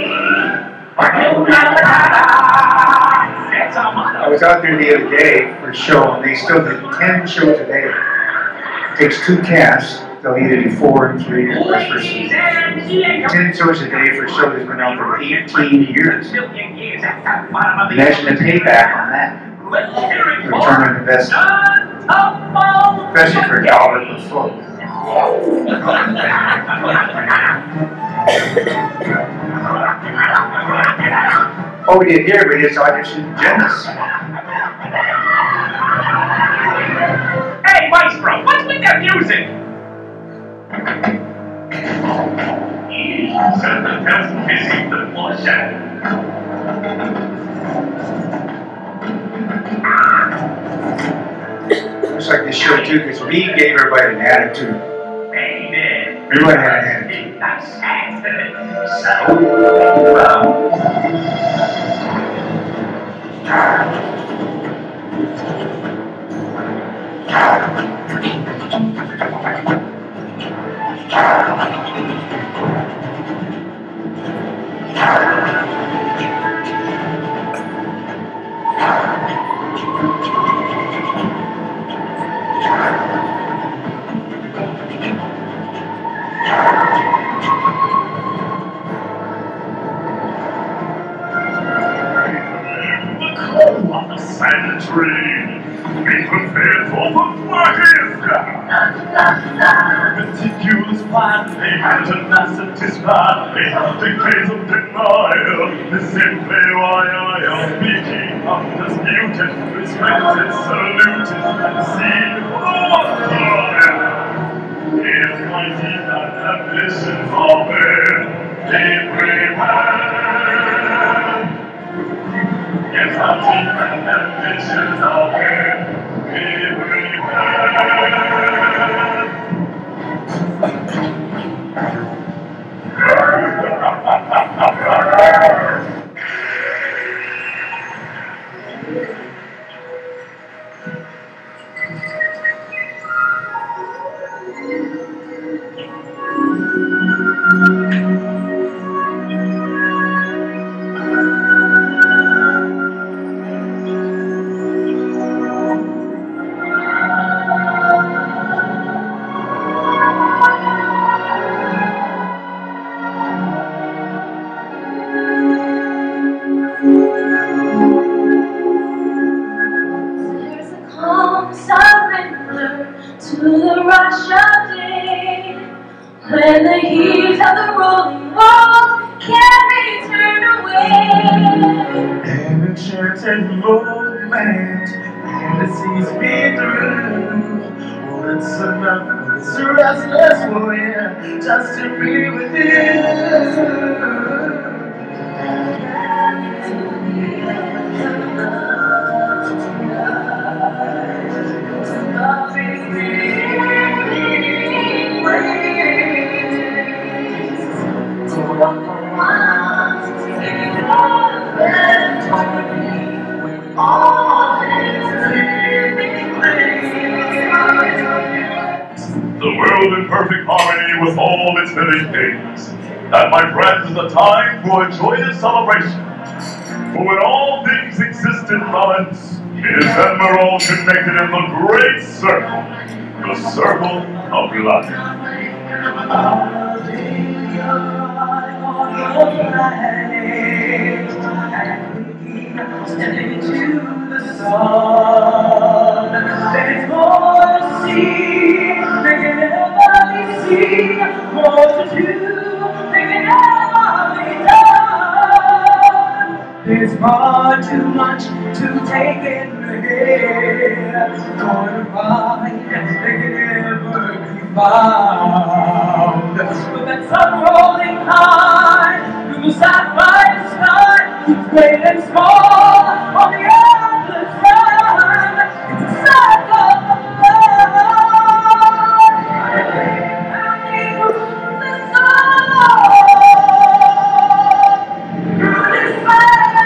I was out there the other day for a show, and they still do 10 shows a day. It takes 2 casts. They'll either do 4 and 3 or vice versa. 10 shows a day for a show that's been out for 18 years. Imagine the payback on that. The return on investment. Especially for $1 per float. Oh, we did here, we just auditioned Genesis. Hey, Maestro, what's with that music? Looks like this show too, because we gave everybody an attitude. Everyone had an attitude. Be prepared for the flash! Meticulous planning and tenacity's planning, decades of denial is simply why I am speaking undisputed, respected, saluted, and seen for if my deep and ambitions are bare, be prepared. Yes, our deep and ambitions are bare, be prepared. When the heat of the rolling walls can't be turned away. And the church and moment, and the seas be through. Oh, it's enough for this restless warrior just to be with you. The world in perfect harmony with all its living things. That, my friends, is a time to enjoy this celebration. For when all things exist in balance, it is then we're all connected in the great circle, the circle of life. Stepping to the sun, there's more to see than can ever be seen, more to do than can ever be done. There's far too much to take in the head, more to find than can ever be found. But that sun rolling high through the sapphire sky, great and small on the endless run, it's a circle of love. Hanging through the sun, through this land.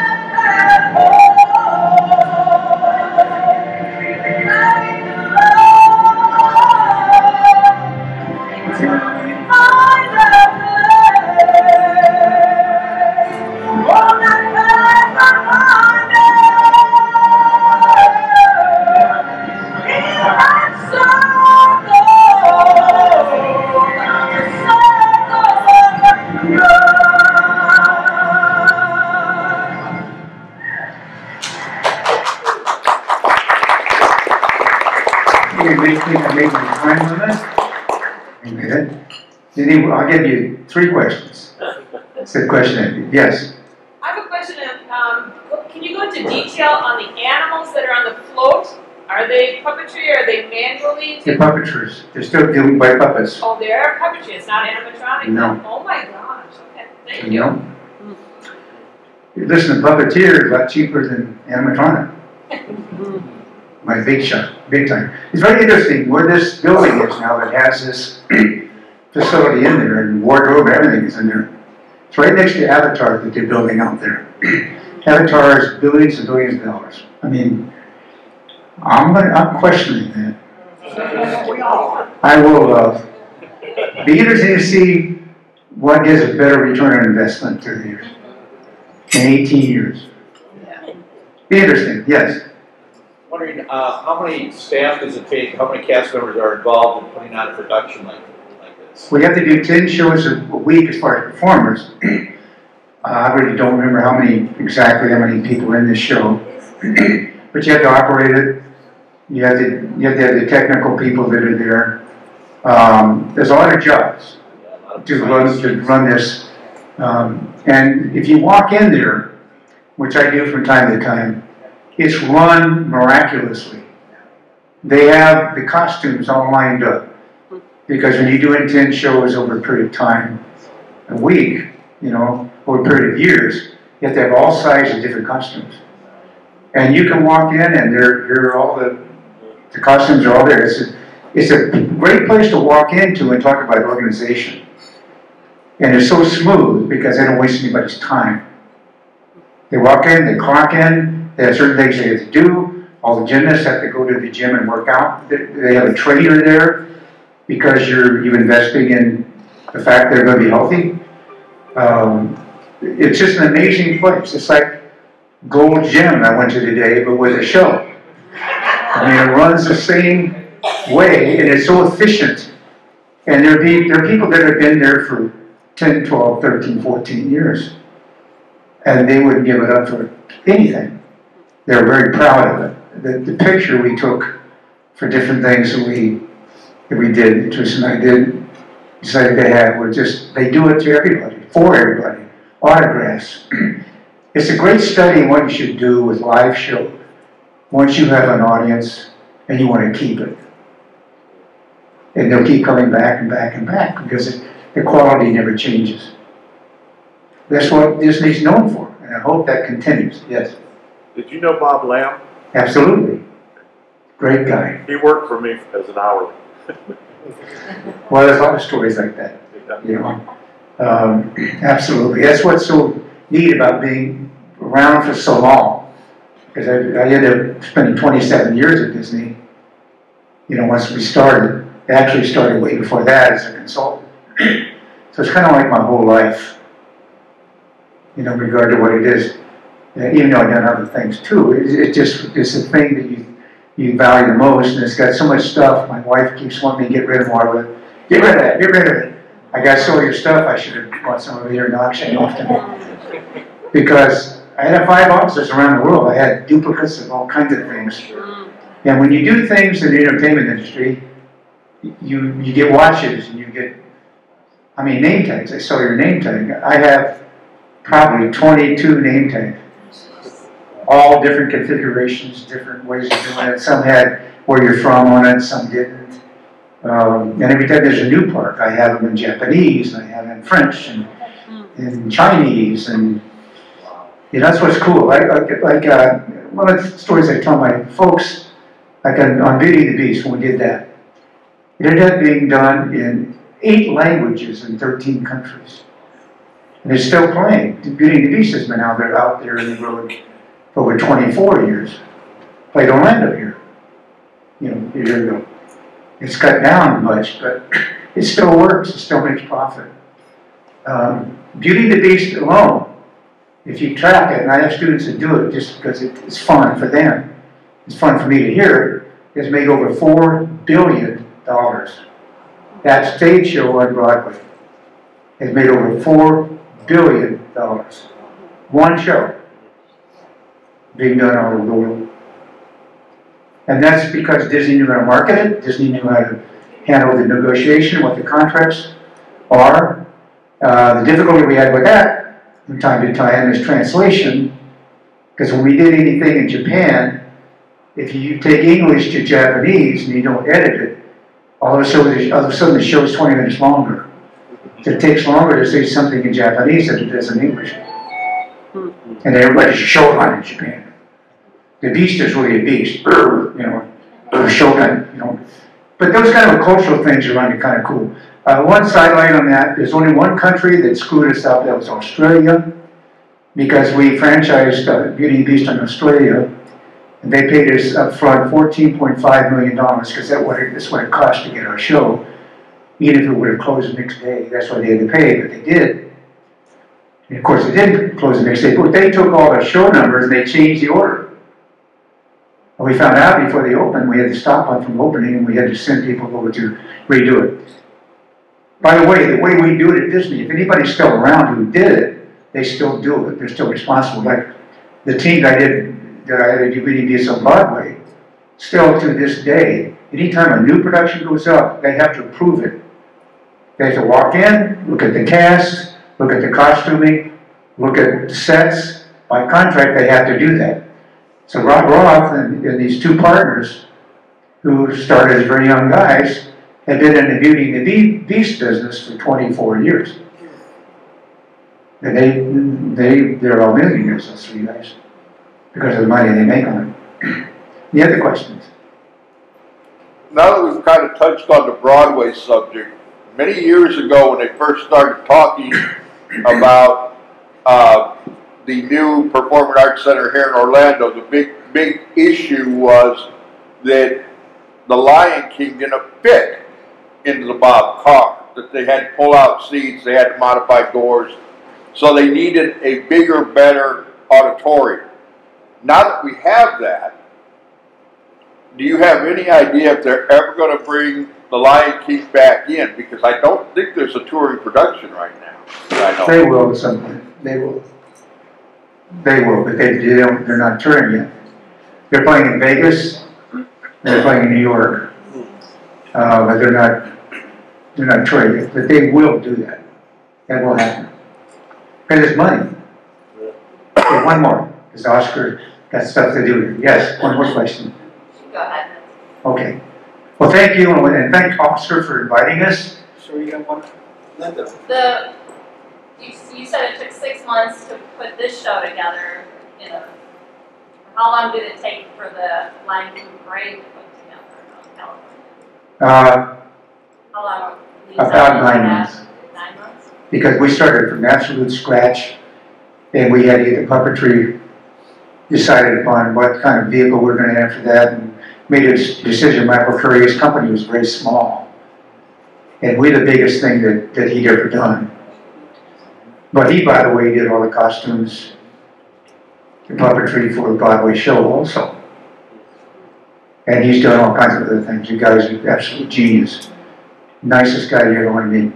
I'll give you 3 questions. It's a question. Yes. I have a question. Can you go into detail on the animals that are on the float? Are they puppetry or are they manually? They're puppeters. They're still doing by puppets. Oh, they are puppetry. It's not animatronic. No. Oh my gosh. Okay. Thank You you. know? You listen to Puppeteer, it's a lot cheaper than animatronic. My big shot, big time. It's very interesting where this building is now that has this facility in there, and wardrobe, everything is in there. It's right next to Avatar that they're building out there. Avatar is billions and billions of dollars. I mean, I'm questioning that. I will be interested to see what gives a better return on investment 30 years. In 18 years. Be interesting, yes. Wondering how many staff does it take, how many cast members are involved in putting on a production like this? We have to do 10 shows a week as far as performers. I really don't remember how many people in this show. But you have to operate it. You have to have the technical people that are there. There's a lot of jobs to run this. And if you walk in there, which I do from time to time, it's run miraculously. They have the costumes all lined up. Because when you're doing 10 shows over a period of time, a week, you know, over a period of years, you have to have all sizes of different costumes. And you can walk in and the costumes are all there. It's a great place to walk into and talk about organization. And it's so smooth because they don't waste anybody's time. They walk in, they clock in, they have certain things they have to do. All the gymnasts have to go to the gym and work out. They have a trainer there because you're investing in the fact they're going to be healthy. It's just an amazing place. It's like Gold Gym I went to today, but with a show. I mean, it runs the same way, and it's so efficient. And there are people that have been there for 10, 12, 13, 14 years. And they wouldn't give it up for anything. They're very proud of it. The picture we took for different things that we did, Tristan and I did, decided to have, they do it to everybody, for everybody. Autographs. It's a great study in what you should do with live show once you have an audience and you want to keep it. And they'll keep coming back and back and back because the quality never changes. That's what Disney's known for, and I hope that continues. Yes? Did you know Bob Lamb? Absolutely. Great guy. He worked for me as an hourly. Well, there's a lot of stories like that, you know. Absolutely. That's what's so neat about being around for so long. Because I ended up spending 27 years at Disney. You know, once we started. I actually started way before that as a consultant. So it's kind of like my whole life, you know, in regard to what it is. Even though I've done other things too, it's a thing that you value the most, and it's got so much stuff. My wife keeps wanting me to get rid of more of it. Get rid of that, get rid of it. I got so your stuff, I should have bought some of your auction off to me. Because I had 5 offices around the world. I had duplicates of all kinds of things. And when you do things in the entertainment industry, you get watches and you get, I mean, name tags. I sell your name tag. I have probably 22 name tags. All different configurations, different ways of doing it. Some had where you're from on it, some didn't. And every time there's a new park, I have them in Japanese, and I have them in French, and in Chinese, and you know, that's what's cool. Like one of the stories I tell my folks, like on Beauty and the Beast, when we did that, it ended up being done in 8 languages in 13 countries. And it's still playing. Beauty and the Beast has been out there in the road for over 24 years. Played Orlando here, you know, a year ago. It's cut down much, but it still works. It still makes profit. Beauty and the Beast alone, if you track it, and I have students that do it just because it's fun for them, it's fun for me to hear it, has made over $4 billion. That stage show on Broadway has made over $4 billion. One show being done all over the world. And that's because Disney knew how to market it, Disney knew how to handle the negotiation with the contracts, Or, the difficulty we had with that from time to time is translation, because when we did anything in Japan, if you take English to Japanese and you don't edit it, all of a sudden the show is 20 minutes longer. It takes longer to say something in Japanese than it does in English. And everybody's a Shogun in Japan. The beast is really a beast, you know, or Shogun, you know. But those kind of cultural things are running kind of cool. One sideline on that, there's only one country that screwed us up, that was Australia, because we franchised Beauty and the Beast in Australia, and they paid us up front $14.5 million, because that's what it cost to get our show, even if it would have closed the next day. That's why they had to pay, but they did. And of course, it didn't close the next day, but they took all the show numbers and they changed the order. And we found out before they opened, we had to stop them from opening, and we had to send people over to redo it. By the way we do it at Disney, if anybody's still around who did it, they still do it. They're still responsible. Like the team that I had to do Beauty and the Beast on Broadway, still to this day, anytime a new production goes up, they have to approve it. They have to walk in, look at the cast, look at the costuming, look at the sets. By contract, they have to do that. So Rob Roth and these two partners, who started as very young guys, had been in the Beauty and the Beast business for 24 years. And they're all millionaires, those three guys, because of the money they make on it. Any other questions? Now that we've kind of touched on the Broadway subject, many years ago when they first started talking about the new Performing Arts Center here in Orlando, the big issue was that the Lion King didn't fit into the Bob car, that they had to pull out seats, they had to modify doors, so they needed a bigger, better auditorium. Now that we have that, do you have any idea if they're ever going to bring the Lion King back in? Because I don't think there's a touring production right now. I know. They will at some point. They will, but they're not touring yet. They're playing in Vegas, and they're playing in New York, but they're not touring yet. But they will do that. That will happen. Because it's money. Okay, one more, because Oscar got stuff to do here. Yes, one more question. Go ahead. Okay. Well, thank you, and thank Oscar for inviting us. Sure, you got one? Linda. You said it took 6 months to put this show together. How long did it take for the Lion King parade to put together in California? How long? About 9 months. 9 months? Because we started from absolute scratch, and we had to get the puppetry decided upon what kind of vehicle we're going to have for that, and made a decision. Michael Curry's company was very small, and we're the biggest thing that he'd ever done. But he, by the way, did all the costumes, the puppetry for the Broadway show also. And he's done all kinds of other things. You guys are absolute genius. Nicest guy you ever want to meet.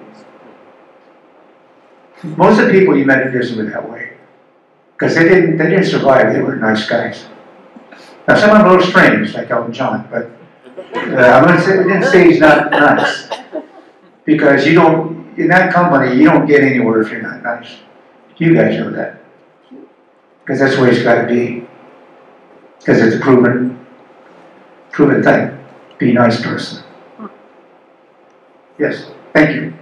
Most of the people you met at Disney were that way. Because they didn't survive, they were nice guys. Now some of them are a little strange, like Elton John, but I didn't say he's not nice. Because you don't, in that company, you don't get anywhere if you're not nice. You guys know that. Because that's the way it's got to be. Because it's a proven thing. Be a nice person. Yes, thank you.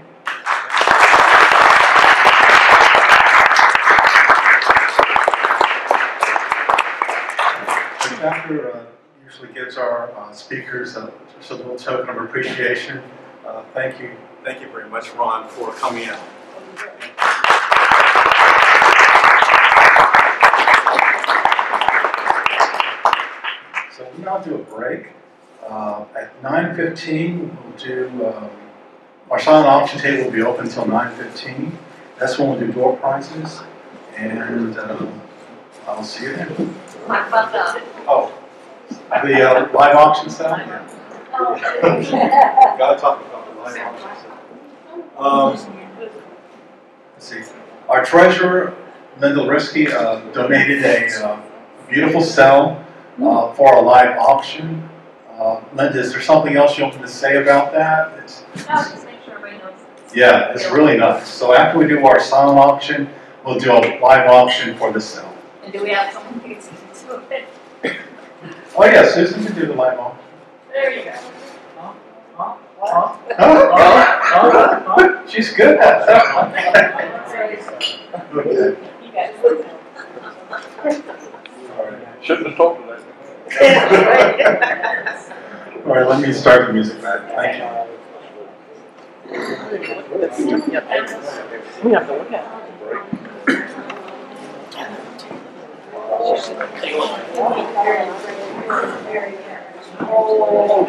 The chapter usually gives our speakers just a little token of appreciation. Thank you very much, Ron, for coming out. So we'll now do a break. At 9:15, we'll do, our silent auction table will be open until 9:15. That's when we'll do door prizes, and I'll see you then. Talk about the live auction sale? Yeah. Oh. Gotta talk about the live auction sale. Let's see. Our treasurer, Linda Risky, donated a beautiful cell for a live auction. Linda, is there something else you want to say about that? No, just make sure everybody knows Yeah, it's really nice. So after we do our silent auction, we'll do a live auction for the sale. And do we have someone who can do it? Oh yeah, Susan can do the live auction. There you go. She's good at that. Okay. You guys. Shouldn't have told her that. All right, let me start the music back. Thank you. We have to look at it.